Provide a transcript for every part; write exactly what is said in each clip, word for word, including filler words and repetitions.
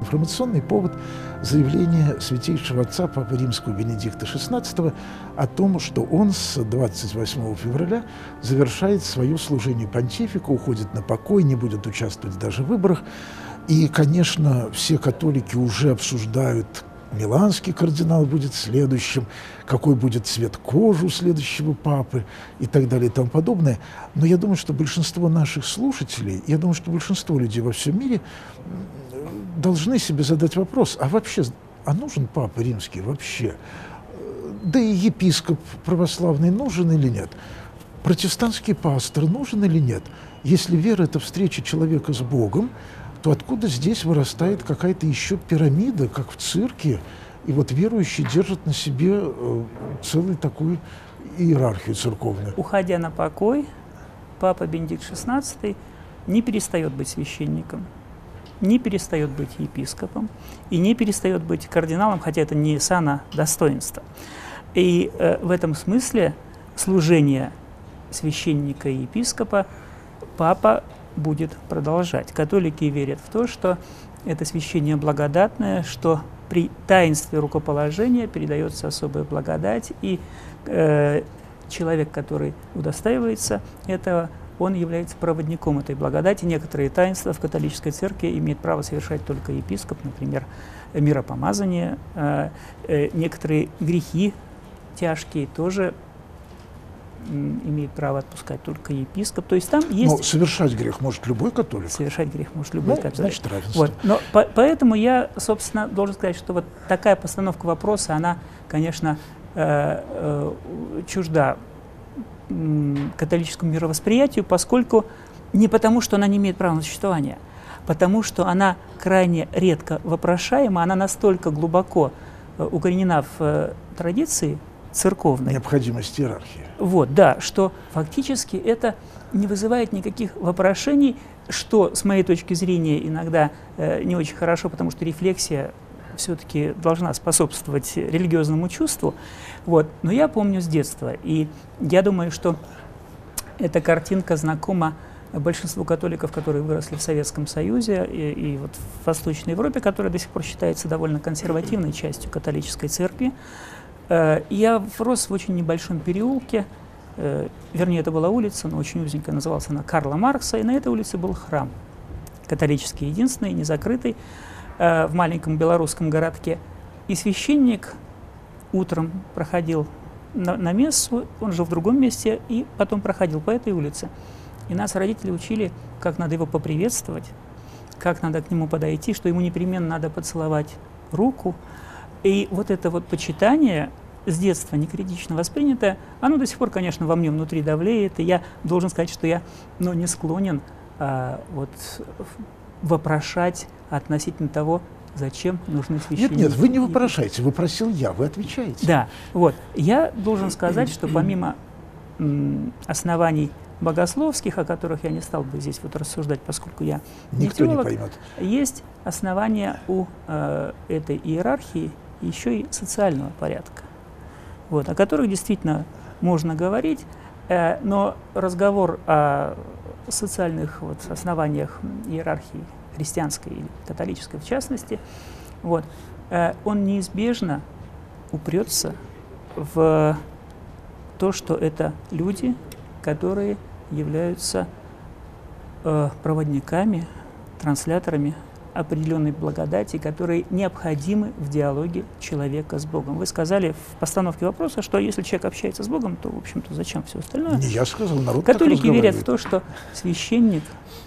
информационный повод заявление святейшего отца Папы Римского Бенедикта шестнадцатого о том, что он с двадцать восьмого февраля завершает свое служение понтифика, уходит на покой, не будет участвовать даже в выборах. И, конечно, все католики уже обсуждают, миланский кардинал будет следующим, какой будет цвет кожи у следующего папы и так далее и тому подобное. Но я думаю, что большинство наших слушателей, я думаю, что большинство людей во всем мире должны себе задать вопрос, а вообще, а нужен папа римский вообще? Да и епископ православный нужен или нет? Протестантский пастор нужен или нет? Если вера – это встреча человека с Богом, то откуда здесь вырастает какая-то еще пирамида, как в цирке, и вот верующие держат на себе э, целую такую иерархию церковную. Уходя на покой, папа Бенедикт шестнадцатый не перестает быть священником, не перестает быть епископом и не перестает быть кардиналом, хотя это не сана достоинства. И э, в этом смысле служение священника и епископа папа будет продолжать. Католики верят в то, что это священие благодатное, что при таинстве рукоположения передается особая благодать, и э, человек, который удостаивается этого, он является проводником этой благодати. Некоторые таинства в католической церкви имеет право совершать только епископ, например, миропомазание. Э, э, некоторые грехи тяжкие тоже имеет право отпускать только епископ. То есть там есть... Но совершать грех может любой католик. Совершать грех может любой ну, католик. Значит, равенство. Вот. Но по поэтому я, собственно, должен сказать, что вот такая постановка вопроса, она, конечно, э э чужда э католическому мировосприятию, поскольку не потому, что она не имеет права на существование, потому что она крайне редко вопрошаема, она настолько глубоко э, укоренена в э, традиции церковной. Необходимость иерархии. Вот, да, что фактически это не вызывает никаких вопрошений, что, с моей точки зрения, иногда э, не очень хорошо, потому что рефлексия все-таки должна способствовать религиозному чувству. Вот. Но я помню с детства, и я думаю, что эта картинка знакома большинству католиков, которые выросли в Советском Союзе и, и вот в Восточной Европе, которая до сих пор считается довольно консервативной частью католической церкви. Я рос в очень небольшом переулке, вернее, это была улица, но очень узенькая, называлась она Карла Маркса, и на этой улице был храм католический, единственный, не закрытый, в маленьком белорусском городке. И священник утром проходил на, на мессу, он жил в другом месте, и потом проходил по этой улице. И нас родители учили, как надо его поприветствовать, как надо к нему подойти, что ему непременно надо поцеловать руку. И вот это вот почитание, с детства некритично воспринятое, оно до сих пор, конечно, во мне внутри давлеет, и я должен сказать, что я ну, не склонен а, вот, вопрошать относительно того, зачем нужны священники. Нет, нет, вы не вопрошаете, вопросил я, вы отвечаете. Да, вот. Я должен сказать, что помимо м, оснований богословских, о которых я не стал бы здесь вот рассуждать, поскольку я не Никто теолог, не поймет. Есть основания у э, этой иерархии еще и социального порядка, вот, о которых действительно можно говорить, э, но разговор о социальных вот, основаниях иерархии христианской или католической в частности, вот, э, он неизбежно упрется в то, что это люди, которые являются э, проводниками, трансляторами определенной благодати, которые необходимы в диалоге человека с Богом. Вы сказали в постановке вопроса, что если человек общается с Богом, то, в общем-то, зачем все остальное? Не я сказал, народ Католики так верят в то, что священник,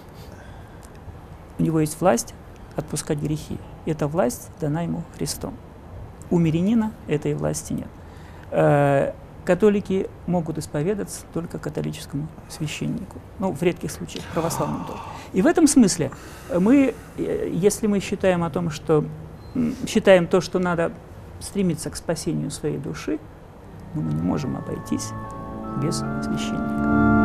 у него есть власть отпускать грехи. Эта власть дана ему Христом. У мирянина этой власти нет. Э, Католики могут исповедаться только католическому священнику, ну, в редких случаях православному тоже. И в этом смысле мы, если мы считаем о том, что считаем то, что надо стремиться к спасению своей души, но мы не можем обойтись без священника.